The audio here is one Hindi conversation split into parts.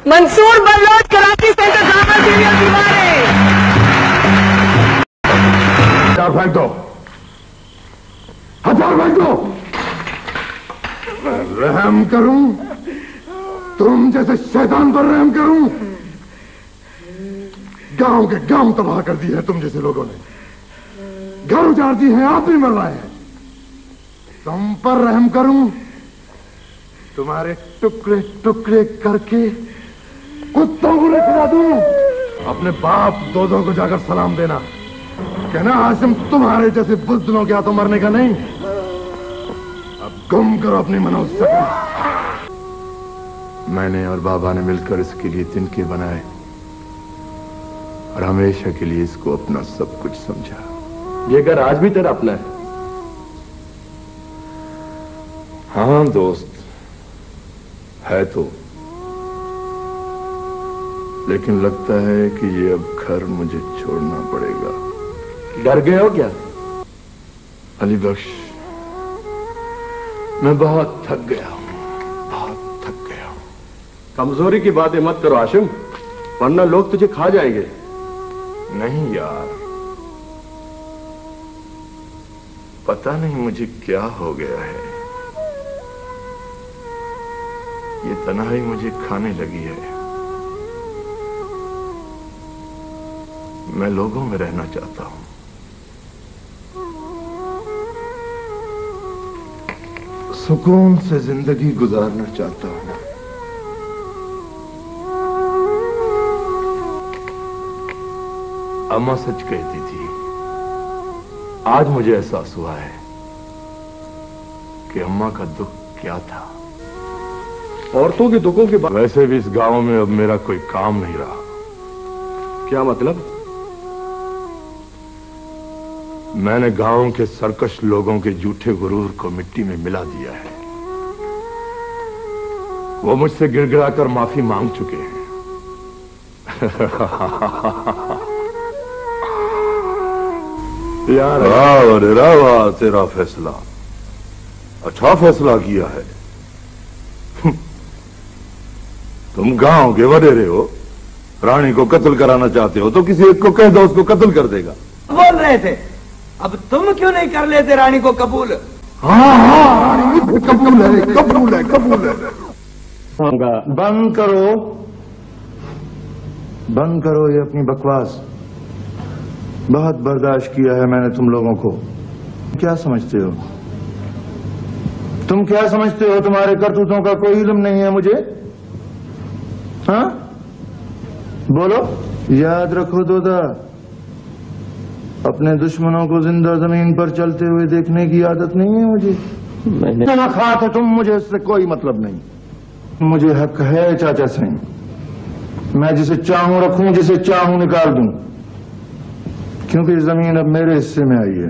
Mansoor Baloch, Karachi centre drama serial दीवारें। हथियार फेंक दो, हथियार फेंक दो। रहम करूं, तुम जैसे शैतान पर रहम करूं? गांव के गांव तबाह कर दिए हैं तुम जैसे लोगों ने, घर उजाड़ दिए हैं, आदमी मर रहे हैं। तुम पर रहम करूं? तुम्हारे टुकड़े टुकड़े करके कुत्तों को खिला दूं? अपने बाप दोदों को जाकर सलाम देना, कहना हाशिम तुम्हारे जैसे बुज़दिलों के हाथों मरने का नहीं। अब गुम करो अपनी मनोशक्ति। मैंने और बाबा ने मिलकर इसके लिए तिनके बनाए और हमेशा के लिए इसको अपना सब कुछ समझा। ये घर आज भी तेरा अपना है? हाँ दोस्त, है तो, लेकिन लगता है कि ये अब घर मुझे छोड़ना पड़ेगा। डर गए हो क्या? अली बख्श, मैं बहुत थक गया हूं, बहुत थक गया हूं। कमजोरी की बातें मत करो हाशिम, वरना लोग तुझे खा जाएंगे। नहीं यार, पता नहीं मुझे क्या हो गया है, ये तन्हाई मुझे खाने लगी है। मैं लोगों में रहना चाहता हूं, सुकून से जिंदगी गुजारना चाहता हूं। अम्मा सच कहती थी, आज मुझे एहसास हुआ है कि अम्मा का दुख क्या था। औरतों के दुखों के बाद वैसे भी इस गांव में अब मेरा कोई काम नहीं रहा। क्या मतलब? मैंने गांव के सरकश लोगों के झूठे गुरूर को मिट्टी में मिला दिया है। वो मुझसे गिड़गिड़ाकर माफी मांग चुके हैं। यार वाह, तेरा फैसला अच्छा फैसला किया है। तुम गांव के वडेरे हो, रानी को कत्ल कराना चाहते हो तो किसी एक को कह दो, उसको कत्ल कर देगा। बोल रहे थे, अब तुम क्यों नहीं कर लेते रानी को कबूल? हाँ हाँ, रानी कबूल है, कबूल है, कबूल है। बंद करो, बंद करो ये अपनी बकवास। बहुत बर्दाश्त किया है मैंने तुम लोगों को। क्या समझते हो तुम, क्या समझते हो? तुम्हारे करतूतों का कोई इल्म नहीं है मुझे? हाँ बोलो। याद रखो दोदा, अपने दुश्मनों को जिंदा जमीन पर चलते हुए देखने की आदत नहीं है मुझे। मैंने खा था तुम, मुझे इससे कोई मतलब नहीं। मुझे हक है चाचा से, मैं जिसे चाहूं रखूं, जिसे चाहूं निकाल दूं, क्योंकि जमीन अब मेरे हिस्से में आई है।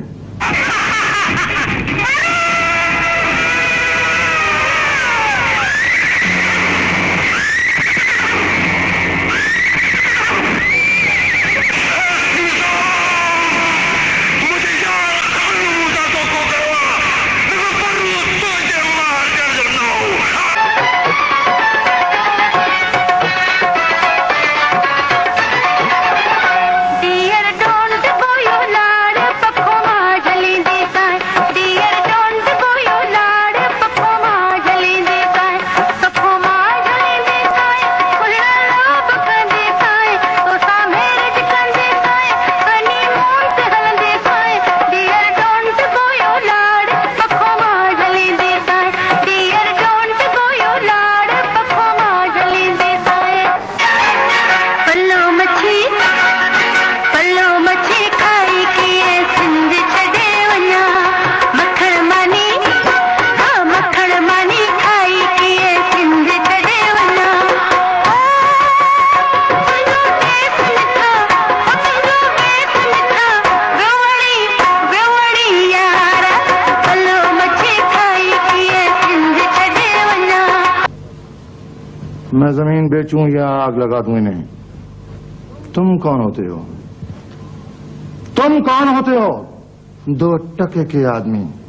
मैं जमीन बेचूं या आग लगा दूं इन्हें, तुम कौन होते हो? तुम कौन होते हो? 2 टके के आदमी।